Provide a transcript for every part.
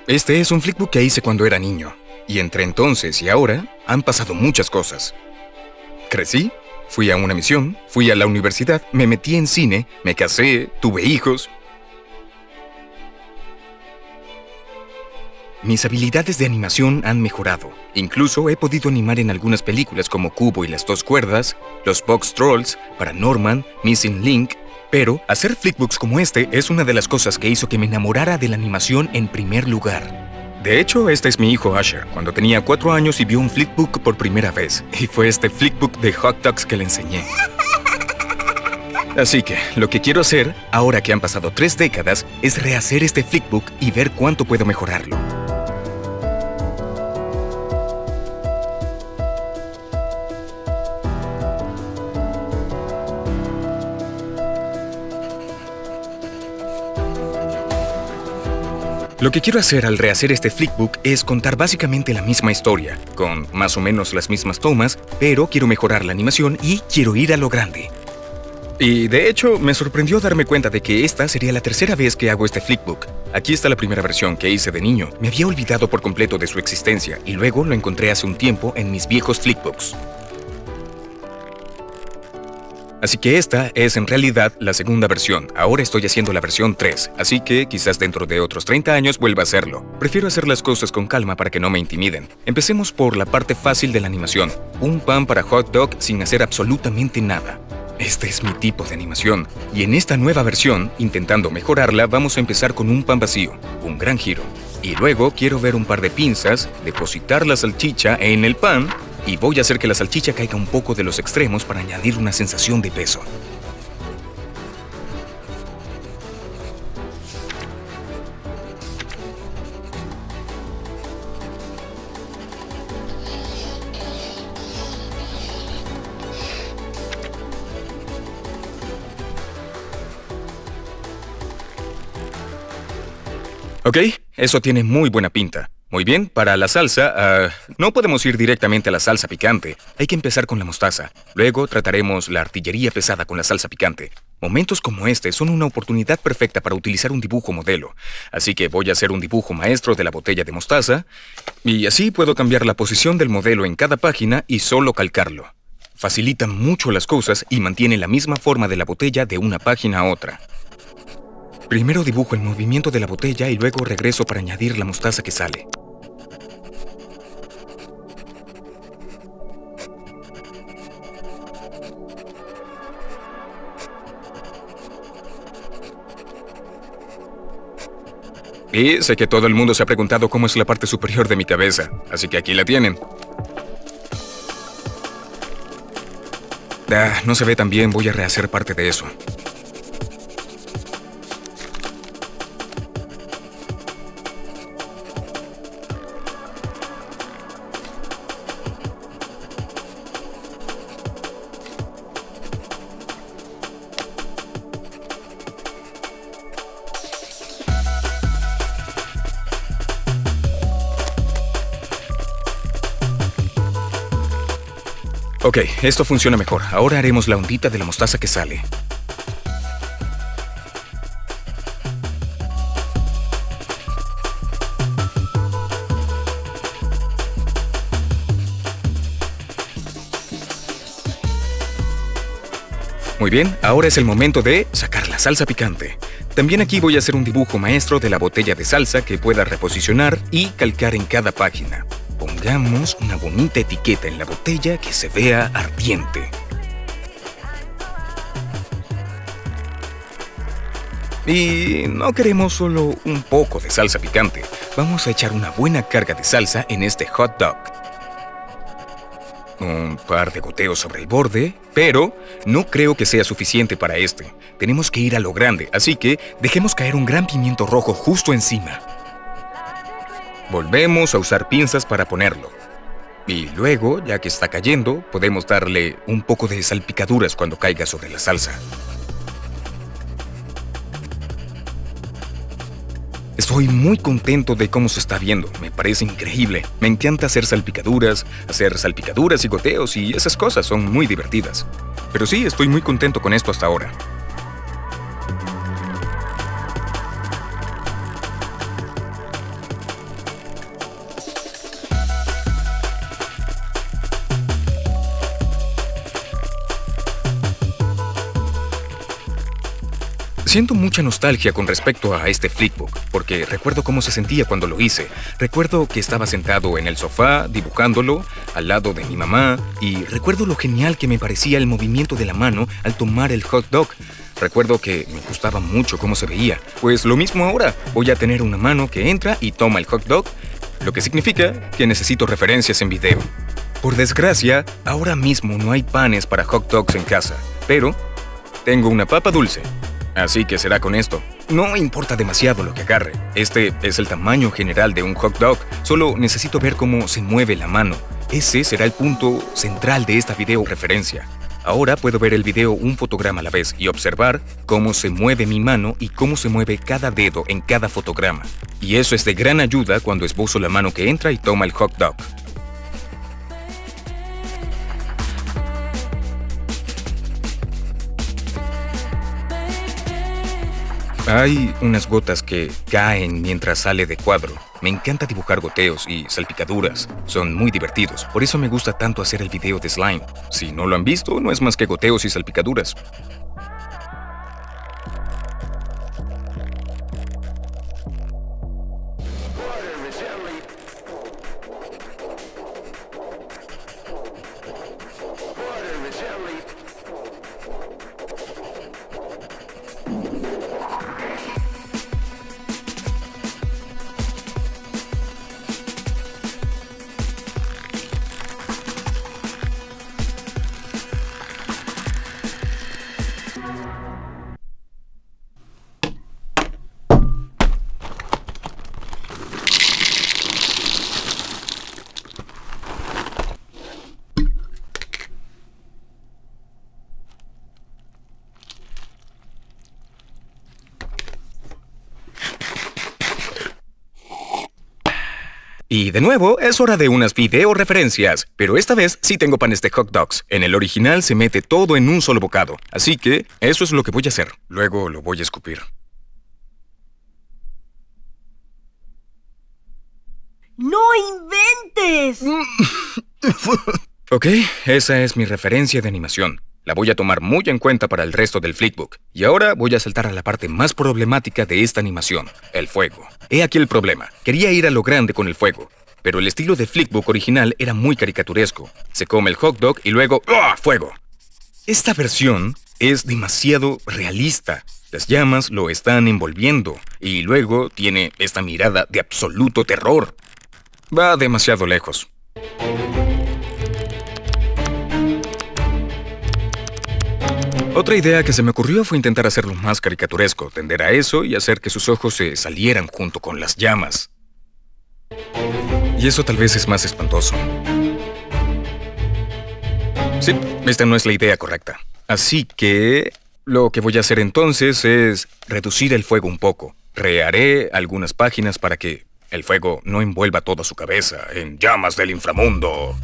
Este es un flickbook que hice cuando era niño. Y entre entonces y ahora han pasado muchas cosas. Crecí, fui a una misión, fui a la universidad, me metí en cine, me casé, tuve hijos. Mis habilidades de animación han mejorado. Incluso he podido animar en algunas películas como Kubo y las dos cuerdas, Los Box Trolls, Paranorman, Missing Link. Pero hacer flickbooks como este es una de las cosas que hizo que me enamorara de la animación en primer lugar. De hecho, este es mi hijo Asher, cuando tenía 4 años y vio un flickbook por primera vez. Y fue este flickbook de Hot Dogs que le enseñé. Así que, lo que quiero hacer, ahora que han pasado 3 décadas, es rehacer este flickbook y ver cuánto puedo mejorarlo. Lo que quiero hacer al rehacer este flickbook es contar básicamente la misma historia, con más o menos las mismas tomas, pero quiero mejorar la animación y quiero ir a lo grande. Y de hecho, me sorprendió darme cuenta de que esta sería la tercera vez que hago este flickbook. Aquí está la primera versión que hice de niño. Me había olvidado por completo de su existencia y luego lo encontré hace un tiempo en mis viejos flickbooks. Así que esta es en realidad la segunda versión. Ahora estoy haciendo la versión 3, así que quizás dentro de otros 30 años vuelva a hacerlo. Prefiero hacer las cosas con calma para que no me intimiden. Empecemos por la parte fácil de la animación. Un pan para hot dog sin hacer absolutamente nada. Este es mi tipo de animación. Y en esta nueva versión, intentando mejorarla, vamos a empezar con un pan vacío, un gran giro. Y luego quiero ver un par de pinzas, depositar la salchicha en el pan, y voy a hacer que la salchicha caiga un poco de los extremos para añadir una sensación de peso. Ok, eso tiene muy buena pinta. Muy bien, para la salsa, no podemos ir directamente a la salsa picante. Hay que empezar con la mostaza. Luego trataremos la artillería pesada con la salsa picante. Momentos como este son una oportunidad perfecta para utilizar un dibujo modelo. Así que voy a hacer un dibujo maestro de la botella de mostaza. Y así puedo cambiar la posición del modelo en cada página y solo calcarlo. Facilita mucho las cosas y mantiene la misma forma de la botella de una página a otra. Primero dibujo el movimiento de la botella y luego regreso para añadir la mostaza que sale. Y sé que todo el mundo se ha preguntado cómo es la parte superior de mi cabeza, así que aquí la tienen. No se ve tan bien, voy a rehacer parte de eso. Ok, esto funciona mejor. Ahora haremos la ondita de la mostaza que sale. Muy bien, ahora es el momento de sacar la salsa picante. También aquí voy a hacer un dibujo maestro de la botella de salsa que pueda reposicionar y calcar en cada página. Pongamos una bonita etiqueta en la botella que se vea ardiente. Y no queremos solo un poco de salsa picante. Vamos a echar una buena carga de salsa en este hot dog. Un par de goteos sobre el borde, pero no creo que sea suficiente para este. Tenemos que ir a lo grande, así que dejemos caer un gran pimiento rojo justo encima. Volvemos a usar pinzas para ponerlo. Y luego, ya que está cayendo, podemos darle un poco de salpicaduras cuando caiga sobre la salsa. Estoy muy contento de cómo se está viendo, me parece increíble. Me encanta hacer salpicaduras y goteos y esas cosas son muy divertidas. Pero sí, estoy muy contento con esto hasta ahora. Siento mucha nostalgia con respecto a este Flipbook, porque recuerdo cómo se sentía cuando lo hice. Recuerdo que estaba sentado en el sofá, dibujándolo, al lado de mi mamá, y recuerdo lo genial que me parecía el movimiento de la mano al tomar el hot dog. Recuerdo que me gustaba mucho cómo se veía. Pues lo mismo ahora, voy a tener una mano que entra y toma el hot dog, lo que significa que necesito referencias en video. Por desgracia, ahora mismo no hay panes para hot dogs en casa, pero tengo una papa dulce. Así que será con esto. No importa demasiado lo que agarre. Este es el tamaño general de un hot dog. Solo necesito ver cómo se mueve la mano. Ese será el punto central de esta video referencia. Ahora puedo ver el video un fotograma a la vez y observar cómo se mueve mi mano y cómo se mueve cada dedo en cada fotograma. Y eso es de gran ayuda cuando esbozo la mano que entra y toma el hot dog. Hay unas gotas que caen mientras sale de cuadro. Me encanta dibujar goteos y salpicaduras. Son muy divertidos. Por eso me gusta tanto hacer el video de slime. Si no lo han visto, no es más que goteos y salpicaduras. Y de nuevo, es hora de unas video referencias, pero esta vez sí tengo panes de hot dogs. En el original se mete todo en un solo bocado, así que eso es lo que voy a hacer. Luego lo voy a escupir. ¡No inventes! Ok, esa es mi referencia de animación. La voy a tomar muy en cuenta para el resto del Flipbook. Y ahora voy a saltar a la parte más problemática de esta animación, el fuego. He aquí el problema. Quería ir a lo grande con el fuego, pero el estilo de Flipbook original era muy caricaturesco. Se come el hot dog y luego ¡ah! ¡Fuego! Esta versión es demasiado realista. Las llamas lo están envolviendo y luego tiene esta mirada de absoluto terror. Va demasiado lejos. Otra idea que se me ocurrió fue intentar hacerlo más caricaturesco, tender a eso y hacer que sus ojos se salieran junto con las llamas. Y eso tal vez es más espantoso. Sí, esta no es la idea correcta. Así que lo que voy a hacer entonces es reducir el fuego un poco. Reharé algunas páginas para que el fuego no envuelva toda su cabeza en llamas del inframundo.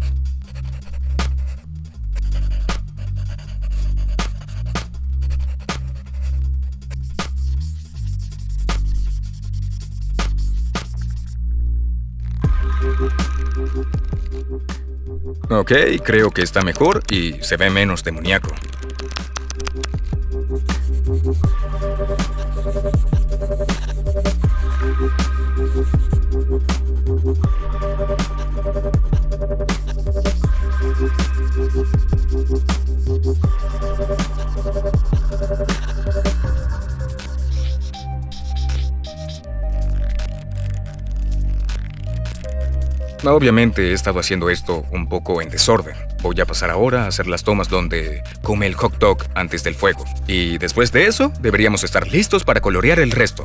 Ok, creo que está mejor y se ve menos demoníaco. Obviamente he estado haciendo esto un poco en desorden. Voy a pasar ahora a hacer las tomas donde come el hot dog antes del fuego. Y después de eso, deberíamos estar listos para colorear el resto.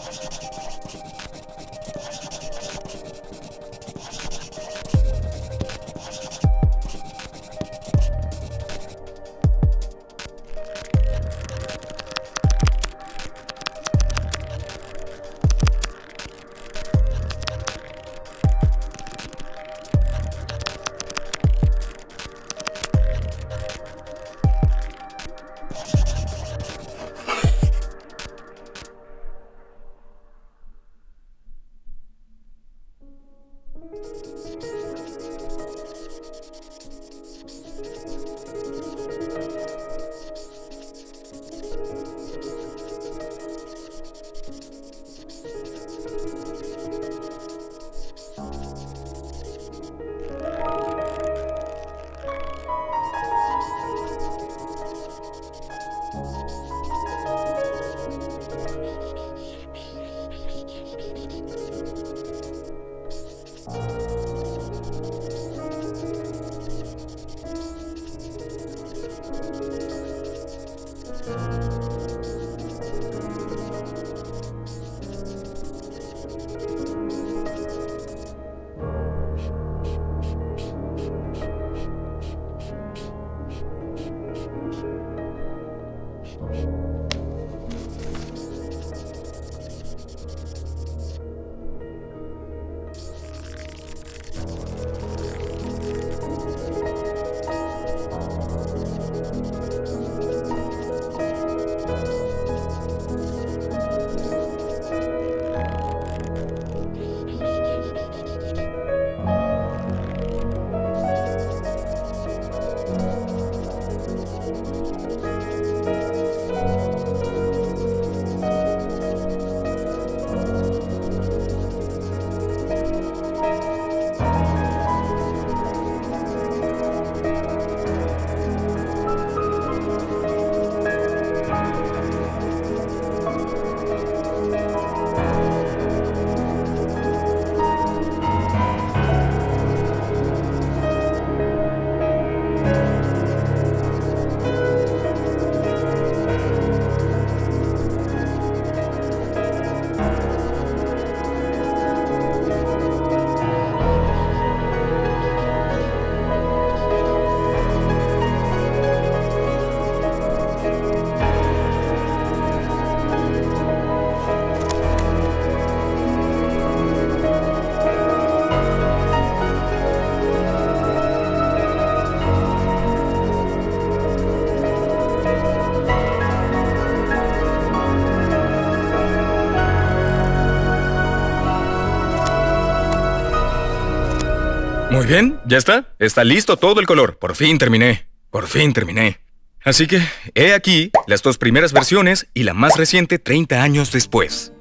Muy bien, ya está. Está listo todo el color. Por fin terminé. Por fin terminé. Así que, he aquí las dos primeras versiones y la más reciente 30 años después.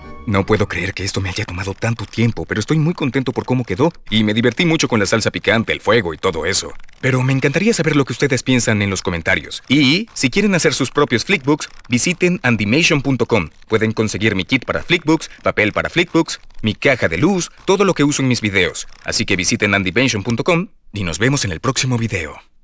No puedo creer que esto me haya tomado tanto tiempo, pero estoy muy contento por cómo quedó y me divertí mucho con la salsa picante, el fuego y todo eso. Pero me encantaría saber lo que ustedes piensan en los comentarios. Y si quieren hacer sus propios flickbooks, visiten andimation.com. Pueden conseguir mi kit para flickbooks, papel para flickbooks, mi caja de luz, todo lo que uso en mis videos. Así que visiten andimation.com y nos vemos en el próximo video.